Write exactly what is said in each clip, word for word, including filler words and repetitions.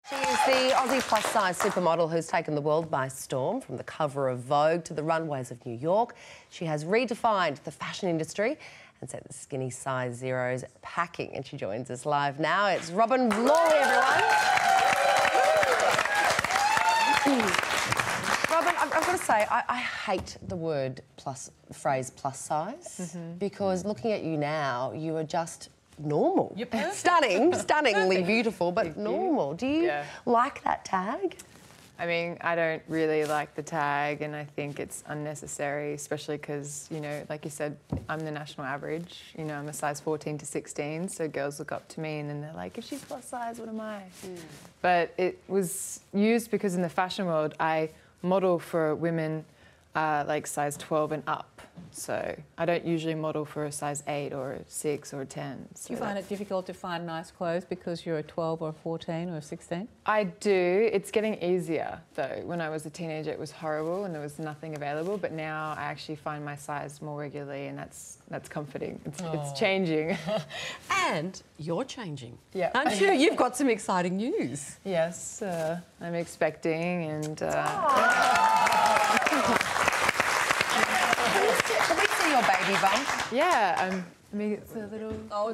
She is the Aussie plus-size supermodel who's taken the world by storm, from the cover of Vogue to the runways of New York. She has redefined the fashion industry and set the skinny size zeros packing, and she joins us live now. It's Robyn, Lawley, everyone. Robyn, I've, I've got to say, I, I hate the word plus, the phrase plus size, mm-hmm. because looking at you now, you are just normal. You're perfect. Stunning, stunningly beautiful, but Thank normal. You. Do you yeah. like that tag? I mean, I don't really like the tag, and I think it's unnecessary, especially because, you know, like you said, I'm the national average. You know, I'm a size fourteen to sixteen, so girls look up to me and then they're like, if she's plus size, what am I? Mm. But it was used because in the fashion world, I model for women uh, like size twelve and up. So I don't usually model for a size eight or a six or a ten. So do you find it difficult to find nice clothes because you're a twelve or a fourteen or a sixteen? I do. It's getting easier, though. When I was a teenager, it was horrible and there was nothing available. But now I actually find my size more regularly, and that's that's comforting. It's, it's changing. And you're changing. Yeah. Aren't you? You've got some exciting news. Yes, uh, I'm expecting, and... Uh, Can we see your baby bump? Yeah, um, I mean, it's a little... Oh!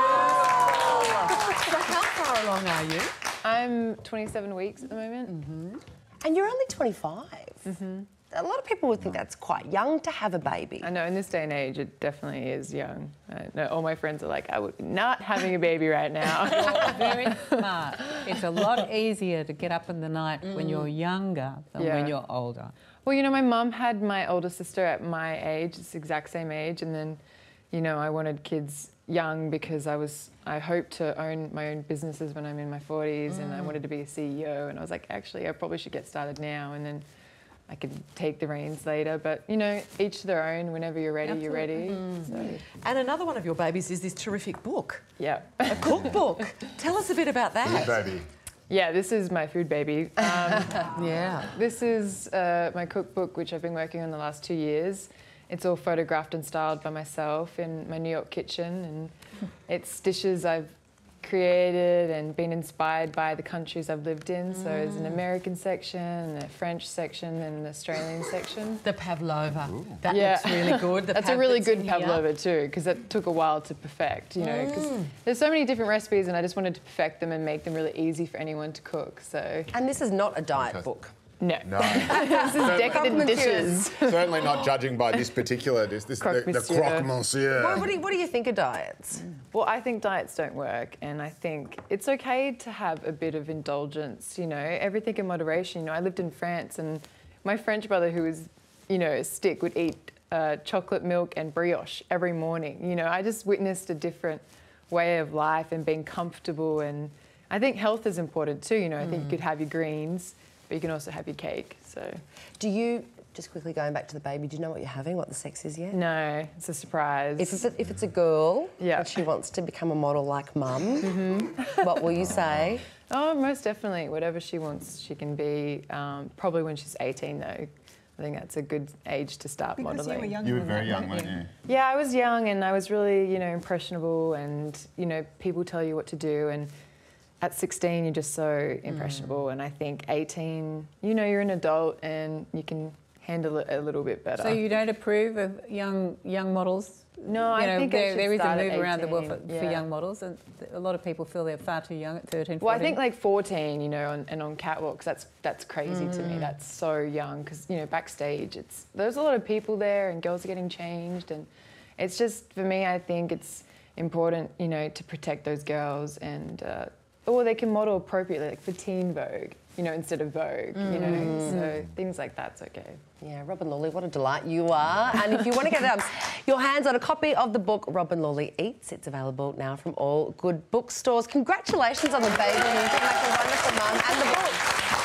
oh. So how far along are you? I'm twenty-seven weeks at the moment. Mm-hmm. And you're only twenty-five. Mm-hmm. A lot of people would think that's quite young to have a baby. I know, in this day and age, it definitely is young. I know, all my friends are like, I would be not having a baby right now. You're very smart. It's a lot easier to get up in the night mm. when you're younger than yeah. when you're older. Well, you know, my mum had my older sister at my age, it's the exact same age, and then, you know, I wanted kids young because I was, I hoped to own my own businesses when I'm in my forties, mm. and I wanted to be a C E O, and I was like, actually, I probably should get started now, and then I could take the reins later. But, you know, each to their own. Whenever you're ready, Absolutely. you're ready. Mm. So. And another one of your babies is this terrific book. Yeah. A cookbook. Tell us a bit about that. Food baby. Yeah, this is my food baby. Um, yeah. This is uh, my cookbook, which I've been working on the last two years. It's all photographed and styled by myself in my New York kitchen, and it's dishes I've created and been inspired by the countries I've lived in. So there's an American section, a French section, and an Australian section. The pavlova. Ooh. That yeah. looks really good. The that's a really good pavlova too, because it took a while to perfect, you know, because mm. there's so many different recipes, and I just wanted to perfect them and make them really easy for anyone to cook. So. And this is not a diet okay. book. No. No. This is decadent dishes. Certainly not judging by this particular dish. This croque the, the croque monsieur. What, what, do you, what do you think of diets? Well, I think diets don't work, and I think it's okay to have a bit of indulgence, you know, everything in moderation. You know, I lived in France, and my French brother, who was, you know, a stick, would eat uh, chocolate milk and brioche every morning. You know, I just witnessed a different way of life and being comfortable, and I think health is important too. You know, I mm. think you could have your greens, but you can also have your cake, so. Do you, just quickly going back to the baby, do you know what you're having, what the sex is yet? No, it's a surprise. If it's a, if it's a girl yeah. and she wants to become a model like mum, mm-hmm. what will you say? Oh, most definitely. Whatever she wants, she can be. Um, probably when she's eighteen, though. I think that's a good age to start because modelling. You were, young you were very young, weren't you? Yeah, I was young, and I was really, you know, impressionable, and, you know, people tell you what to do, and at sixteen, you're just so impressionable, mm. and I think eighteen, you know, you're an adult and you can handle it a little bit better. So you don't approve of young young models? No, I you know, think there, I should there is a start move at around the world for, yeah. for young models, and a lot of people feel they're far too young at thirteen, fourteen. Well, I think like fourteen, you know, on, and on catwalks, that's that's crazy mm. to me. Mm. That's so young, because, you know, backstage, it's there's a lot of people there, and girls are getting changed, and it's just, for me, I think it's important, you know, to protect those girls, and uh, or they can model appropriately, like for teen Vogue, you know, instead of Vogue, mm. you know, so things like that's okay. Yeah, Robyn Lawley, what a delight you are. And if you want to get um, your hands on a copy of the book Robyn Lawley Eats, it's available now from all good bookstores. Congratulations on the baby. You look like a wonderful mum and the book.